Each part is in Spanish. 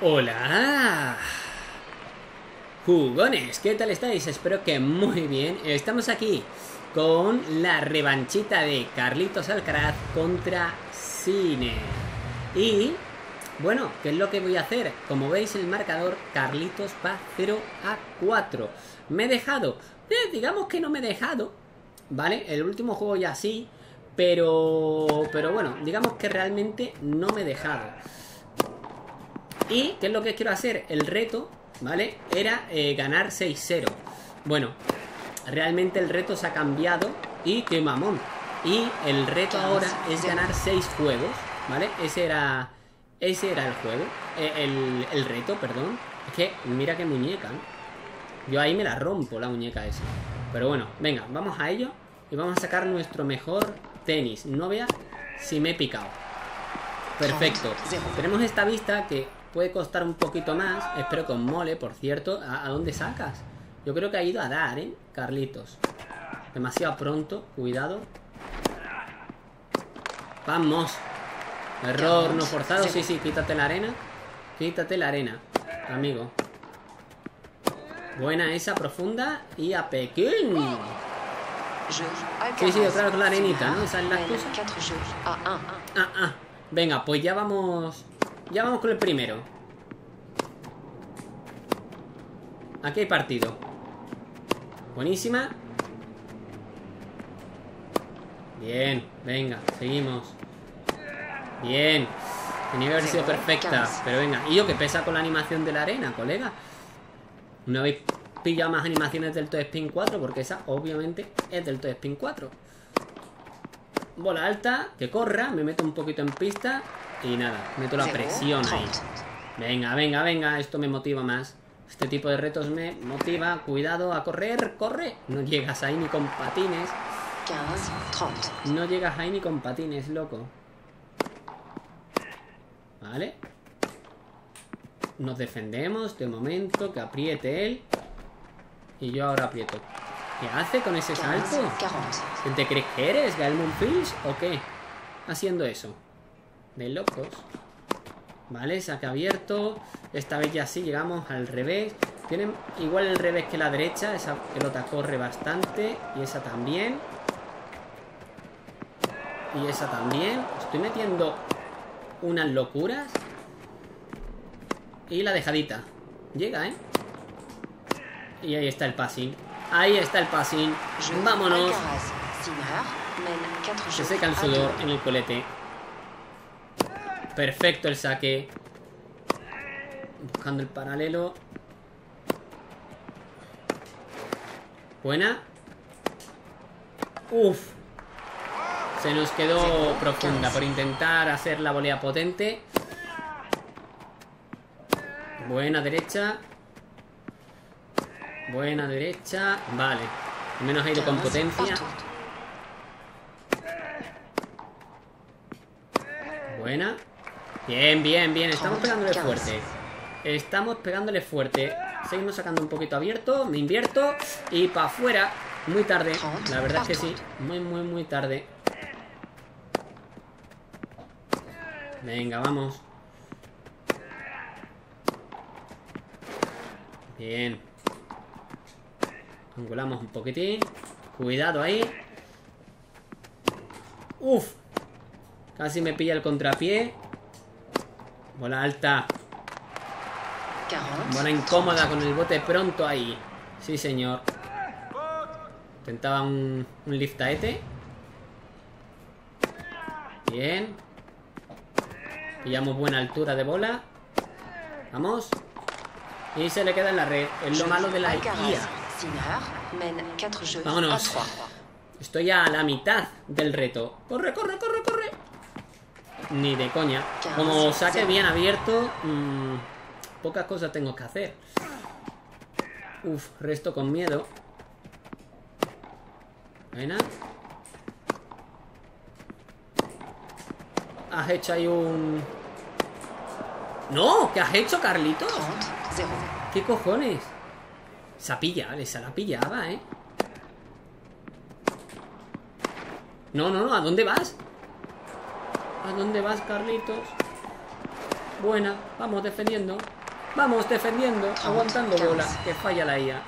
Hola, jugones, ¿qué tal estáis? Espero que muy bien. Estamos aquí con la revanchita de Carlitos Alcaraz contra Sinner. Y bueno, ¿qué es lo que voy a hacer? Como veis el marcador, Carlitos va 0-4. Me he dejado, digamos que no me he dejado, ¿vale? El último juego ya sí, pero bueno, digamos que realmente no me he dejado. ¿Y qué es lo que quiero hacer? El reto, ¿vale? Era ganar 6-0. Bueno, realmente el reto se ha cambiado. Y qué mamón. Y el reto ahora es ganar 6 juegos, ¿vale? Ese era el juego. El reto, perdón. Es que mira qué muñeca, ¿no? Yo ahí me la rompo, la muñeca esa. Pero bueno, venga, vamos a ello. Y vamos a sacar nuestro mejor tenis. No veas si me he picado. Perfecto. Tenemos esta vista que puede costar un poquito más. Espero que os mole, por cierto. ¿A dónde sacas? Yo creo que ha ido a dar, Carlitos. Demasiado pronto. Cuidado. Vamos. Error no forzado. Sí, sí, quítate la arena. Quítate la arena, amigo. Buena esa, profunda. Y a Pekín. Sí, claro, con la arenita, ¿no? Esa es la cosa. Venga, pues ya vamos. Ya vamos con el primero. Aquí hay partido. Buenísima. Bien, venga, seguimos. Bien. Tenía que haber sido perfecta, pero venga. Y yo que pesa con la animación de la arena, colega. No habéis pillado más animaciones del Toe Spin 4, porque esa obviamente es del Toe Spin 4. Bola alta, que corra, me meto un poquito en pista. Y nada, meto la presión ahí. Venga, venga, venga, esto me motiva más. Este tipo de retos me motiva. Cuidado, a correr, corre. No llegas ahí ni con patines. No llegas ahí ni con patines, loco. Vale. Nos defendemos de momento, que apriete él. Y yo ahora aprieto. ¿Qué hace con ese salto? ¿Quién te crees que eres? ¿Gael Monfils o qué? Haciendo eso. De locos. Vale, saque abierto. Esta vez ya sí llegamos al revés. Tienen igual el revés que la derecha. Esa pelota corre bastante. Y esa también. Y esa también. Estoy metiendo unas locuras. Y la dejadita. Llega, ¿eh? Y ahí está el passing. Ahí está el passing. Vámonos. Se seca el sudor en el colete. Perfecto el saque. Buscando el paralelo. Buena. Uf. Se nos quedó profunda por intentar hacer la volea potente. Buena derecha. Buena derecha. Vale. Al menos ha ido con potencia. Buena. Bien, bien, bien. Estamos pegándole fuerte. Estamos pegándole fuerte. Seguimos sacando un poquito abierto. Me invierto. Y para afuera. Muy tarde. La verdad es que sí. Muy, muy, muy tarde. Venga, vamos. Bien. Angulamos un poquitín. Cuidado ahí. Uf. Casi me pilla el contrapié. Bola alta. Bola incómoda con el bote pronto ahí. Sí, señor. Intentaba un liftaete. Bien. Pillamos buena altura de bola. Vamos. Y se le queda en la red. Es lo malo de la IA. Vámonos. Estoy a la mitad del reto. Corre, corre, corre, corre. Ni de coña. Como saque bien abierto, pocas cosas tengo que hacer. Uf, resto con miedo. Buena. Has hecho ahí un... ¡No! ¿Qué has hecho, Carlitos? ¿Qué cojones? Esa la pillaba, ¿eh? No, no, no, ¿a dónde vas? ¿A dónde vas, Carlitos? Buena. Vamos defendiendo. Vamos defendiendo. Aguantando bolas. Que falla la IA.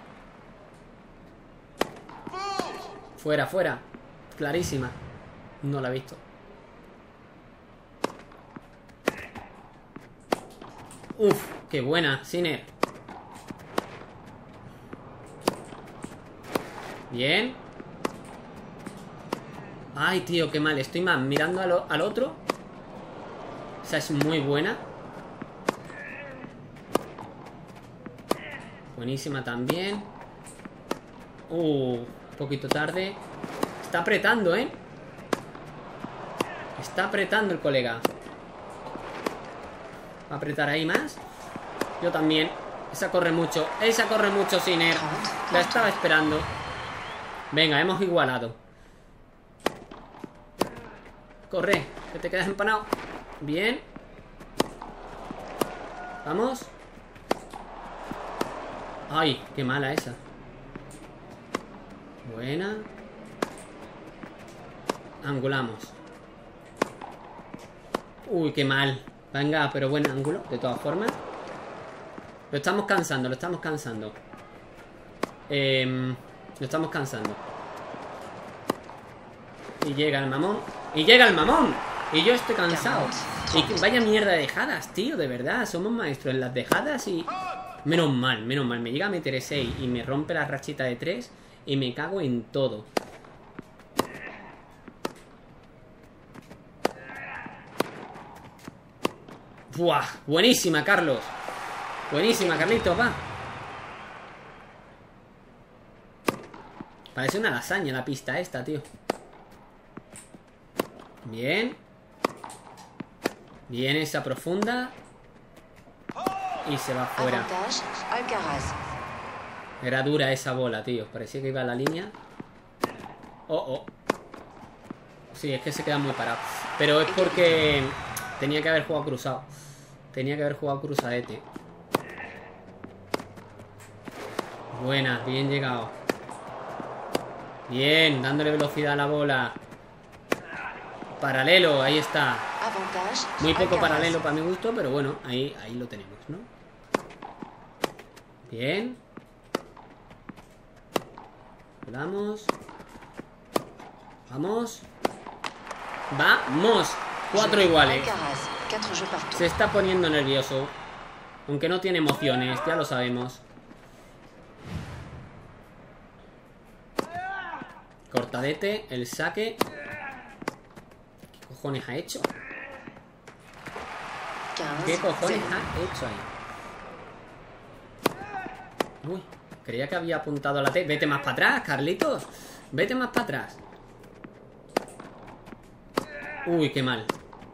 Fuera, fuera. Clarísima. No la he visto. Uf, qué buena, Sinner. Bien. Ay, tío, qué mal. Estoy más mirando al otro. Esa es muy buena. Buenísima también. Un poquito tarde. Está apretando, ¿eh? Está apretando el colega. ¿Va a apretar ahí más? Yo también. Esa corre mucho. Esa corre mucho, Sinner. La estaba esperando. Venga, hemos igualado. Corre, que te quedas empanado. Bien. Vamos. Ay, qué mala esa. Buena. Angulamos. Uy, qué mal. Venga, pero buen ángulo, de todas formas. Lo estamos cansando, lo estamos cansando. Lo estamos cansando. Y llega el mamón. ¡Y llega el mamón! Y yo estoy cansado. Y vaya mierda de dejadas, tío, de verdad. Somos maestros en las dejadas y... Menos mal, menos mal. Me llega a meter 6 y me rompe la rachita de 3 y me cago en todo. ¡Buah! Buenísima, Carlos. Buenísima, Carlitos, va. Parece una lasaña la pista esta, tío. Bien. Bien esa profunda. Y se va fuera. Era dura esa bola, tío. Parecía que iba a la línea. Oh. Sí, es que se queda muy parado. Pero es porque tenía que haber jugado cruzado. Tenía que haber jugado cruzadete. Buena, bien llegado. Bien, dándole velocidad a la bola. Paralelo, ahí está. Muy poco paralelo para mi gusto, pero bueno, ahí lo tenemos, ¿no? Bien. Vamos. Vamos. ¡Vamos! 4 iguales. Se está poniendo nervioso. Aunque no tiene emociones, ya lo sabemos. Cortadete, el saque. ¿Qué cojones ha hecho? ¿Qué cojones ha hecho ahí? Uy, creía que había apuntado a la T. Vete más para atrás, Carlitos. Vete más para atrás. Uy, qué mal.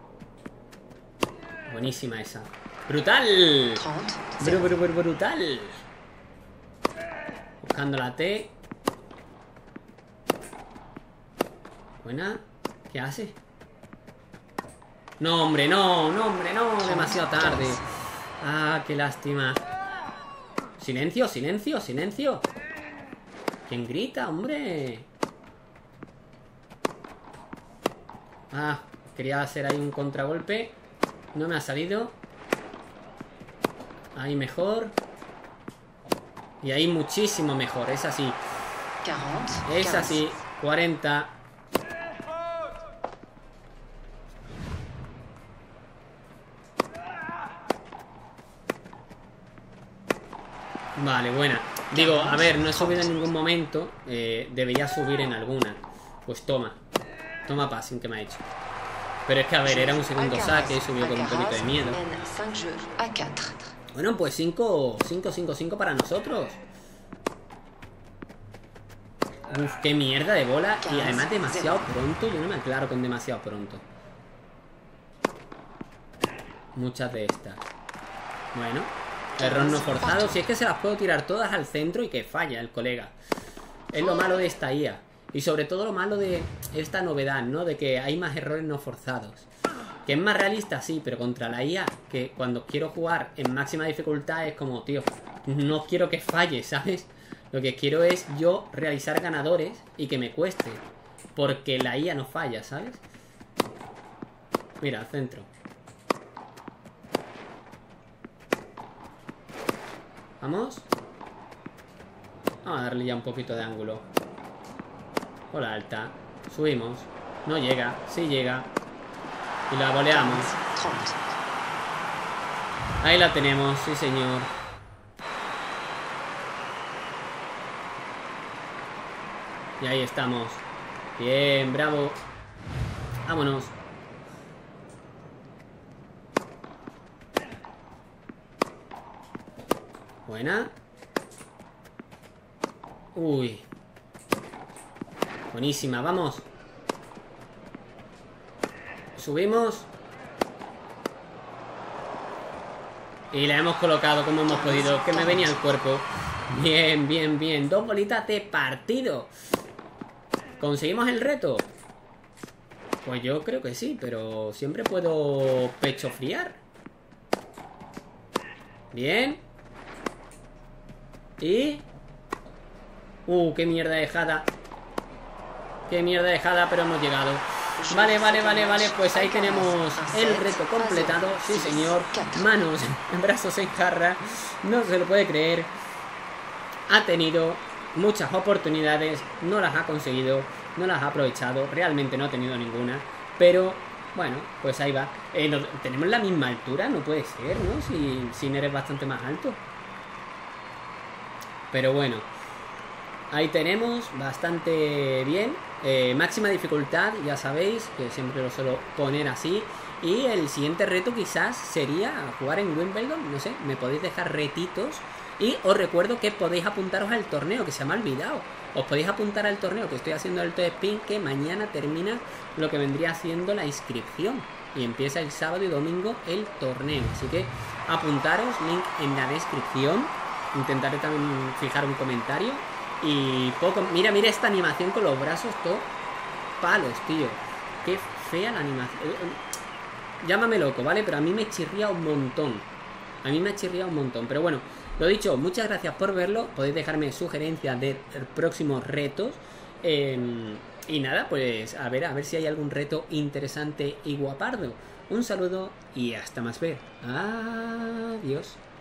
Buenísima esa. ¡Brutal! Brutal. Buscando la T. Buena. ¿Qué hace? No, hombre, no. Demasiado tarde. Ah, qué lástima. Silencio. ¿Quién grita, hombre? Ah, quería hacer ahí un contragolpe. No me ha salido. Ahí mejor. Y ahí muchísimo mejor. Es así. Es así. 40. Vale, buena. Digo, a ver, no he subido en ningún momento. Debería subir en alguna. Pues toma. Toma passing que me ha hecho. Pero es que, a ver, era un segundo saque. Subió con un poquito de miedo. Bueno, pues 5 para nosotros. Uf, qué mierda de bola. Y además demasiado pronto. Yo no me aclaro con demasiado pronto. Muchas de estas. Bueno, error no forzado. Si es que se las puedo tirar todas al centro y que falla el colega. Es lo malo de esta IA. Y sobre todo lo malo de esta novedad, ¿no? De que hay más errores no forzados. Que es más realista, sí, pero contra la IA, que cuando quiero jugar en máxima dificultad es como, tío, no quiero que falle, ¿sabes? Lo que quiero es yo realizar ganadores y que me cueste. Porque la IA no falla, ¿sabes? Mira, al centro. Vamos. Vamos a darle ya un poquito de ángulo. Bola alta. Subimos. No llega. Sí llega. Y la voleamos. Ahí la tenemos. Sí, señor. Y ahí estamos. Bien, bravo. Vámonos. Buena. Uy. Buenísima, vamos. Subimos. Y la hemos colocado como hemos podido. Que me venía el cuerpo. Bien, bien, bien. 2 bolitas de partido. ¿Conseguimos el reto? Pues yo creo que sí, pero siempre puedo pechofriar. Bien. Y... qué mierda dejada. Qué mierda dejada, pero hemos llegado. Vale, vale, vale, vale. Pues ahí tenemos el reto completado. Sí, señor. Manos en brazos en jarra. No se lo puede creer. Ha tenido muchas oportunidades. No las ha conseguido. No las ha aprovechado. Realmente no ha tenido ninguna. Pero, bueno, pues ahí va. Tenemos la misma altura. No puede ser, ¿no? Si eres bastante más alto. Pero bueno. Ahí tenemos, bastante bien. Máxima dificultad, ya sabéis, que siempre lo suelo poner así. Y el siguiente reto quizás sería jugar en Wimbledon. No sé, me podéis dejar retitos. Y os recuerdo que podéis apuntaros al torneo, que se me ha olvidado. Os podéis apuntar al torneo que estoy haciendo el Top Spin, que mañana termina lo que vendría siendo la inscripción. Y empieza el sábado y domingo el torneo. Así que apuntaros, link en la descripción. Intentaré también fijar un comentario. Y poco... Mira, mira esta animación con los brazos, todo palos, tío. Qué fea la animación. Llámame loco, ¿vale? Pero a mí me chirría un montón. A mí me ha chirriado un montón. Pero bueno, lo dicho, muchas gracias por verlo. Podéis dejarme sugerencias de próximos retos. Y nada, pues a ver si hay algún reto interesante y guapardo. Un saludo y hasta más ver. Adiós.